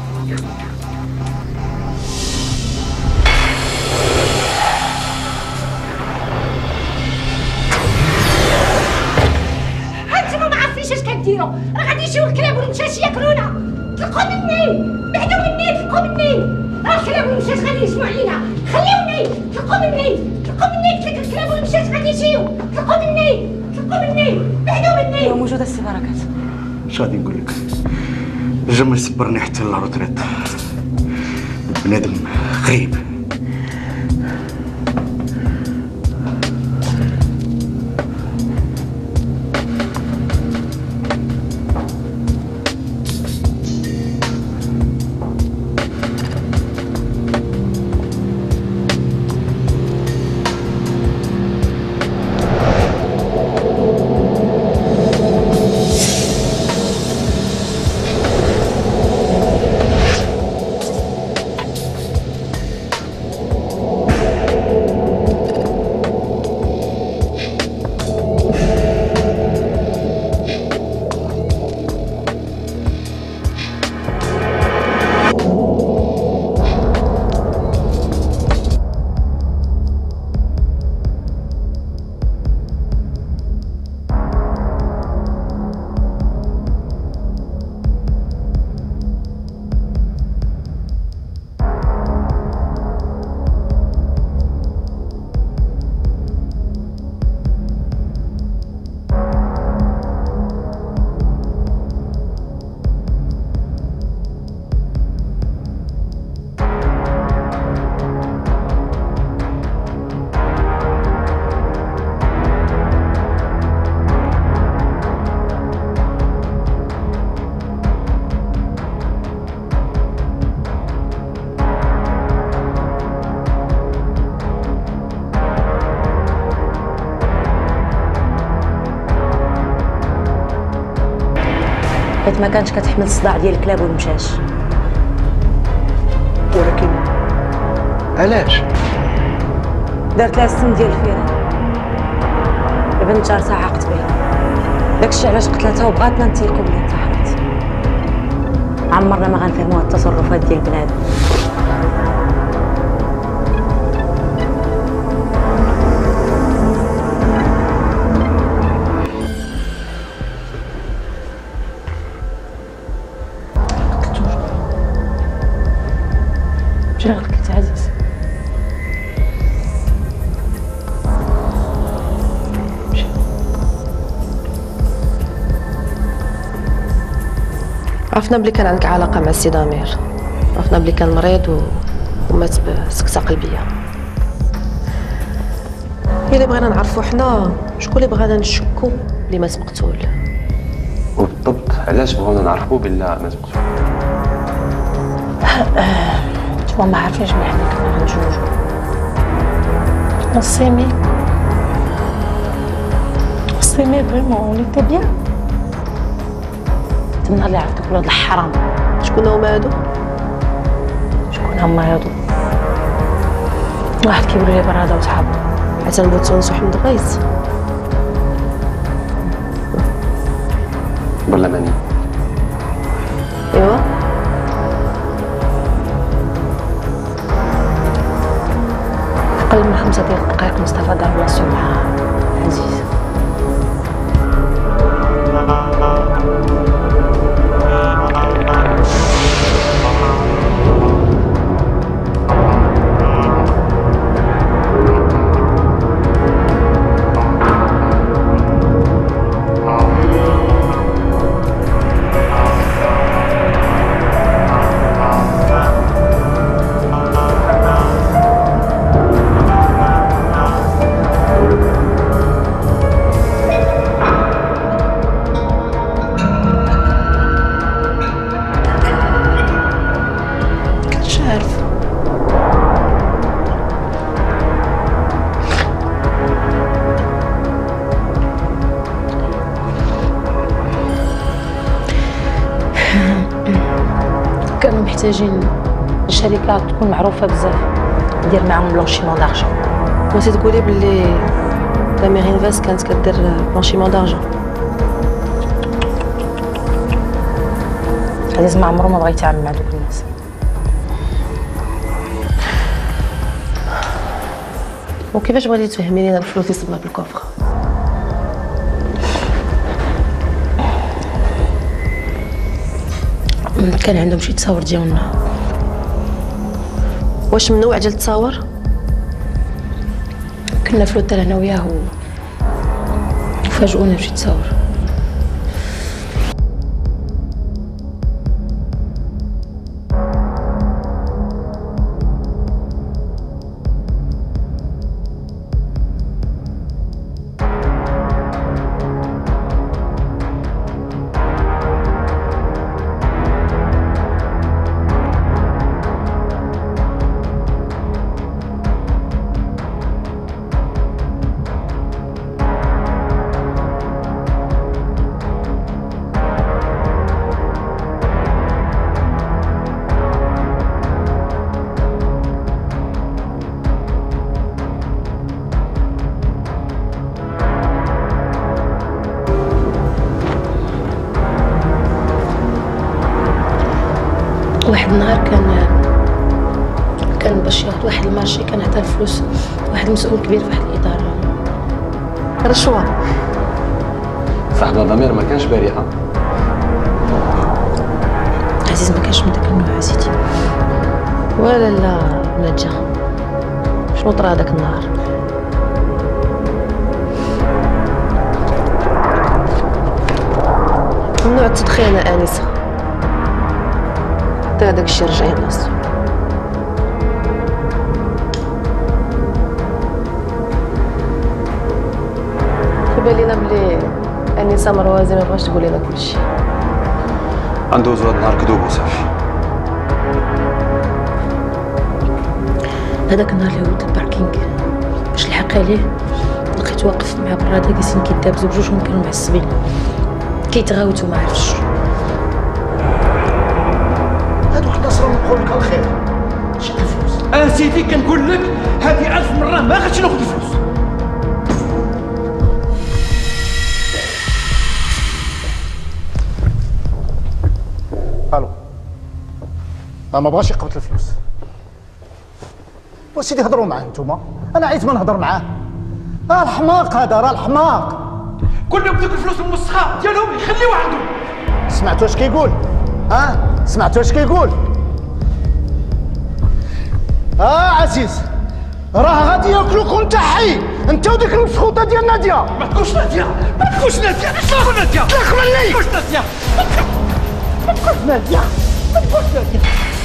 هانتوما ما عارفينش اش كديروا، راه غادي يجيو الكلاب والمشاش ياكلونا. طلقوا مني، بعدوا مني، طلقوا مني، راه الكلاب والمشاش غادي يجمعوا علينا. خليوني، طلقوا مني، طلقوا مني، قلت لك الكلاب والمشاش غادي يجيو. طلقوا مني، طلقوا مني، بعدوا مني. موجوده السي بركات. اش غادي نقول لك؟ الجا ما يصبرني حتى لا روتريت. بنادم غريب. حيت ما كانتش كتحمل الصداع ديال الكلاب والمشاش. ولكن علاش؟ دارت لها السم ديال الفيران، بنت جارتها عاقت بها، داكشي علاش قتلتها وبغاتنا نتيقوا بلي انتحرت. عمرنا ما غنفهموا هاد التصرفات ديال بنادم. شنو قلت عزيز؟ عرفنا بلي كان عندك علاقة مع السي ضمير، عرفنا بلي كان مريض و... ومات بسكتة قلبية. هي اللي بغينا نعرفو حنا شكون اللي بغانا نشكو بلي مات مقتول. وبالضبط علاش بغانا نعرفو بلي مات مقتول؟ توا ما عارفينش بلي حنا كنا غنتزوجو. نصيمي نصيمي فريمون وليتي بيان. تمنى اللي عرفتك ولاد الحرام. شكون هما هادو؟ شكون هما هادو؟ واحد كيقول لي براده وصحابو. حسن بوتونس وحمد غيث. برلماني. ايوا أقل من خمسة ديال الدقائق مصطفى دار بلاصتو مع عزيز. كانوا محتاجين الشركات تكون معروفه بزاف ندير معاهم بلونشيمون دارجون. بغيتي تقولي بلي ضمير انفاس كانت كدير بلونشيمون دارجون؟ عزيز ما عمره ما بغى يتعامل مع دوك الناس. وكيفاش بغيتي تفهمي لينا الفلوس اللي صبنا بالكوفر؟ كان عندهم شي تصاور ديالنا. واش من نوع ديال التصاور؟ كنا في الوتر انا وياه وفاجئونا بشي تصاور. واحد النهار كان كان باش ياخذ واحد المارشي، كان عطاه الفلوس واحد مسؤول كبير في واحد الاداره. رشوه. صاحبة ضمير ما كانش بريئة. عزيز ما كانش من داك النوع عزيزتي. ولا لا نجا، شنو طرا هذاك النهار؟ ممنوع التدخين يا انسه، حتى هذاك الشيء رجع لراسو. كيبان لينا بلي انسه مروازي ما بغاش تقول لنا كلشي. غندوزو هاد النهار كذوب وصافي. هذاك النهار اللي ولد الباركينغ باش لحق عليه لقيت واقف مع براده جالسين كيدابزو بجوجهم، كانوا معصبين كيتغاوتوا ما عرفتش. هادوك الناس راهم نقول لك الخير، شد الفلوس. اه سيدي كنقول لك هذه ألف مرة ما غاديش ناخذ الفلوس. الو، ما ما بغاش يقبض الفلوس. وسيدي هضروا معاه نتوما، انا عايز ما نهضر معاه. راه الحماق هذا، راه الحماق. قول لهم دوك الفلوس الموسخه ديالهم يخليوها عندهم. سمعتوا اش كيقول؟ ها؟ سمعتوا اش كيقول؟ اه عزيز، راه غادي ياكلوك وانت حي، انت وديك المسخوطه ديال ناديه. ما تقولش ناديه، ما تقولش ناديه، ما تقولش ناديه، طلق مني. ما تقولش ناديه، ما تقولش ناديه، ما تقولش ناديه.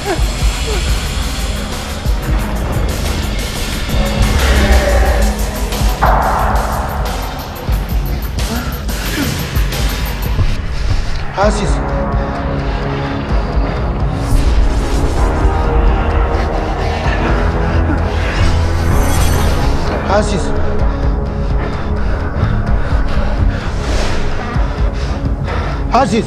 عزيز عزيز عزيز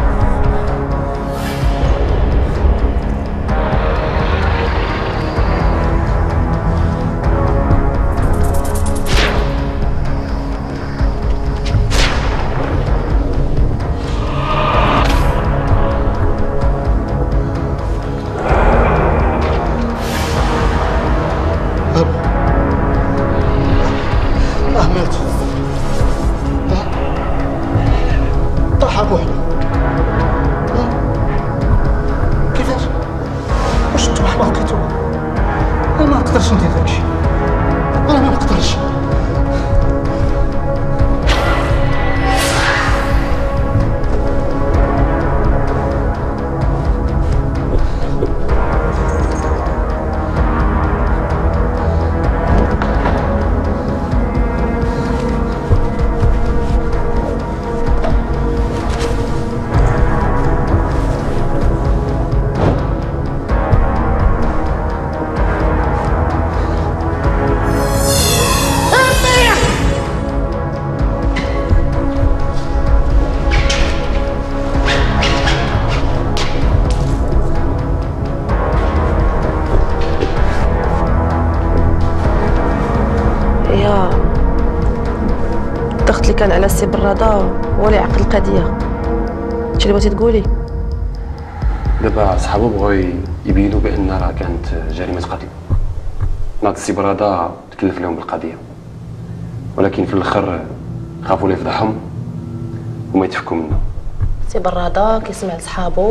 اللي كان على السي براده هو اللي عقد القضيه. هادشي اللي بغيتي تقولي؟ دابا صحابو بغاو يبينوا بان راه كانت جريمه قتل. ناض السي براده تكلف لهم بالقضيه، ولكن في الاخر خافوا ليه يفضحهم وما يتفكوا منه. سي براده كيسمع لصحابو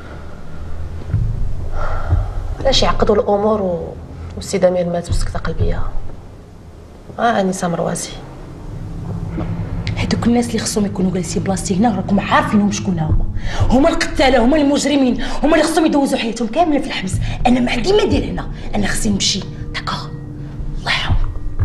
علاش يعقدوا الامور و... والسي دمير مات بسكته قلبيه. اه انسه مرواسي. هذوك الناس اللي خصهم يكونوا جالسين بلاصتي هنا راكم عارفينهم شكون هما. هما القتاله، هما المجرمين، هما اللي خصهم يدوزوا حياتهم كامله في الحبس. انا ما عندي ما ندير هنا، انا خصني نمشي. داكا الله يرحمك.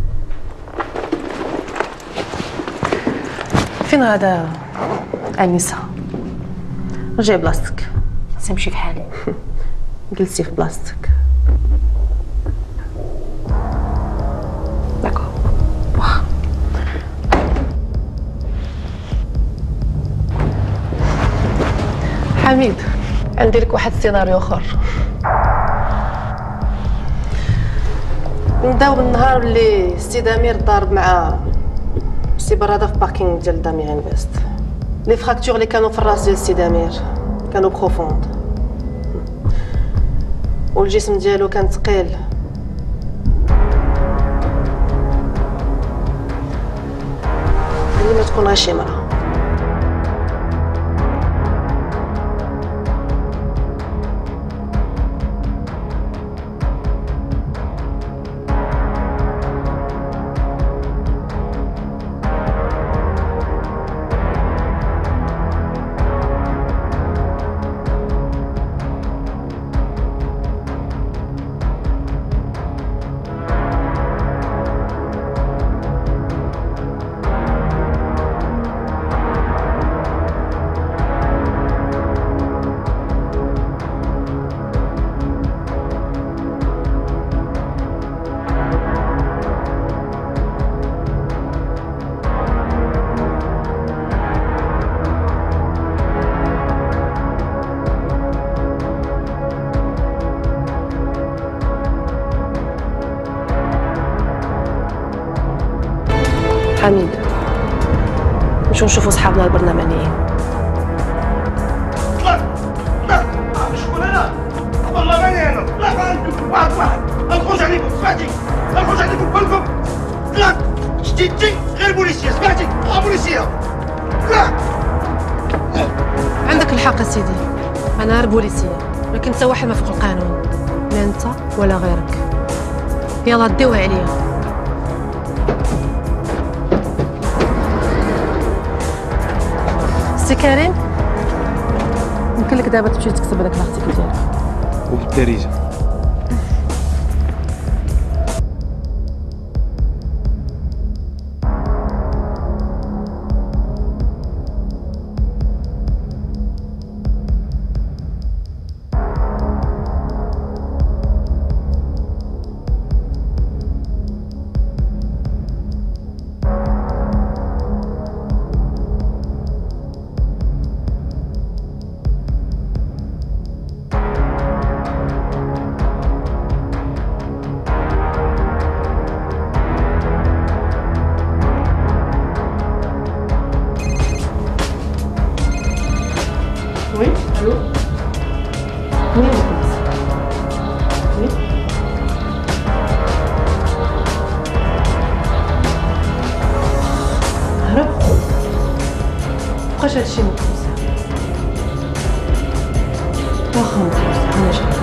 فين هذا انسه؟ رجعي بلاصتك. سنمشي في حالي. جلسي في بلاصتك. داكور. حميد، عندي لك واحد السيناريو اخر. نبداو بالنهار اللي السي دمير ضارب مع السي براده في باركينغ ديال دامير انفست. لي فراكتور اللي كانوا في الراس ديال السي دمير كانوا بروفوند، والجسم ديالو كان ثقيل. اللي ما تكون غير شي مرة. حميد، نمشيو نشوفوا صحابنا البرلمانيين. لا لا شكون انا؟ والله ماني انا. لا غنكتب واحد واحد غنخرج عليكم. سمعتي؟ غنخرج عليكم كلكم. لا شتيتي غير بوليسيه. سمعتي؟ اه بوليسيه. لا عندك الحق سيدي، انا غير بوليسيه، ولكن انت واحد ما فوق القانون، لا انت ولا غيرك. يلا ديوها عليا. سي كريم، يمكن لك دابا تمشي تكتب هذاك الارتيكل ديالك. وبالدارجه. Oui, allô? Oui, on commence. Oui. هرب؟ بقاش هادشي مكنوس. واخا مكنوس، أنا جاي.